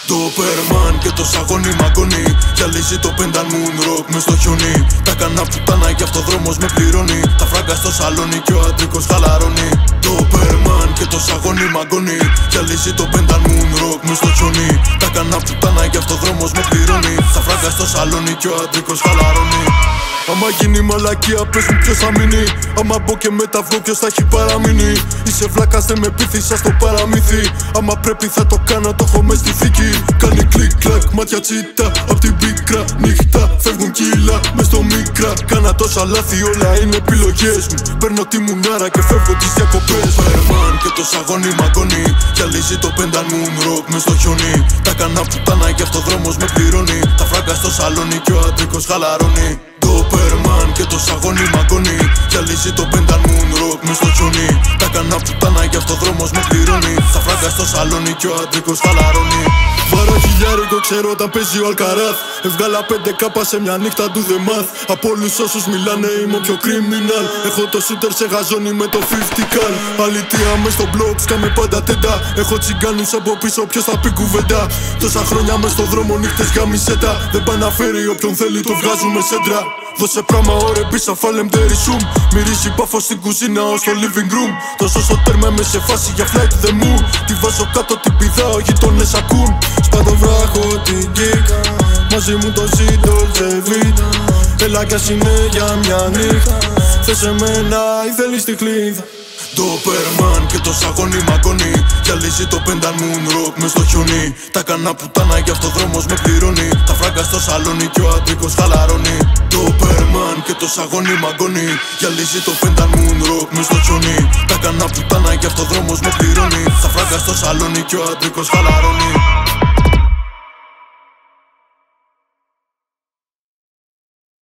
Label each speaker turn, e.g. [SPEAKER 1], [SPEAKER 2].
[SPEAKER 1] Το Περμαν και το σαγόνι μαγκονί. Γυαλίζει το πένταν moonrock μες στο χιόνι. Τα κάνα πουτάνα γι' αυτό δρόμος με πληρώνει. Τα φράγκα στο σαλόνι και ο άντρικος χαλαρώνει. Το Περμαν και το σαγόνι μαγκονί. Γυαλίζει το πένταν moonrock μες στο χιόνι. Τα κάνα πουτάνα γι' αυτό δρόμος με πληρώνει. Τα φράγκα στο σαλόνι και ο άντρικος χαλαρώνει. Άμα γίνει μαλακία πες μου ποιος θα μείνει. Άμα μπω και μεταβγώ ποιος θα έχει παραμείνει. Είσαι βλάκας δεν με πείθεις στο παραμύθι. Άμα πρέπει θα το κάνω, το έχω μες στη θήκη. Κάνει κλικ κλακ, μάτια τσίτα απ' την πίκρα. Νύχτα φεύγουν κύλα μες στο μικρά. Κάνα τόσα λάθη, όλα είναι επιλογές μου. Παίρνω τη μουνάρα και φεύγω τις διακοπές. Το Περμαν και το σαγόνι μαγκονί. Γυαλίζει το πένταν moonrock μες στο χιόνι. Τα κάνα πουτάνα γι' αυτό δρόμος με πληρώνει. Τα φράγκα στο σαλόνι και ο άντρικος χαλαρώνει. Το Περμαν και το σαγόνι μαγκονί. Γυαλίζει το πένταν moonrock μες στο χιόνι. Τα κάνα πουτάνα γι' αυτό δρόμος με πληρώνει. Τα φράγκα στο σαλόνι και ο άντρικος χαλαρώνει. Βαρά χιλιάρικο ξέρω όταν παίζει ο Αλκαράθ. Έβγαλα 5K σε μια νύχτα του the math. Από όλους όσους μιλάνε είμαι ο πιο criminal. Έχω το shooter σε γαζόνι με το 50 cal. Αλήθεια μες στο blog σκάμε πάντα τέντα. Έχω τσιγκάνους από πίσω ποιος θα πει κουβέντα. Τόσα χρόνια μες στο δρόμο νύχτες για μισέτα. Δεν πάει να φέρει όποιον θέλει το βγάζουμε σέντρα. Δώσε πράγμα ωρε πίσα φάλεμ τερισούμ. Μυρίζει πάφο στην κουζίνα ως το living room. Τόσο στο τέρμα είμαι σε φάση για flight the moon. Τη βάζω κάτω την πηδάω γειτονές ακούν. Σπάτω βράχω την kick. Μαζί μου το Dolce Vita. Έλα κι ας είναι για μια νύχτα. Θες εμένα ή θέλεις τη χλίδα. Το Περμαν και το σαγόνι μαγκονί. Γυαλίζει το πένταν moonrock μες στο χιόνι. Τα κάνα πουτάνα γι' αυτό δρόμος με πληρώνει. Τα φράγκα στο σαλόνι και ο άντρικος χαλαρώνει. Το Περμαν και το σαγόνι μαγκονί. Γυαλίζει το πένταν moonrock μες στο χιόνι. Τα κάνα πουτάνα γι' αυτό δρόμος με πληρώνει. Τα φράγκα στο σαλόνι και ο άντρικος χαλαρώνει.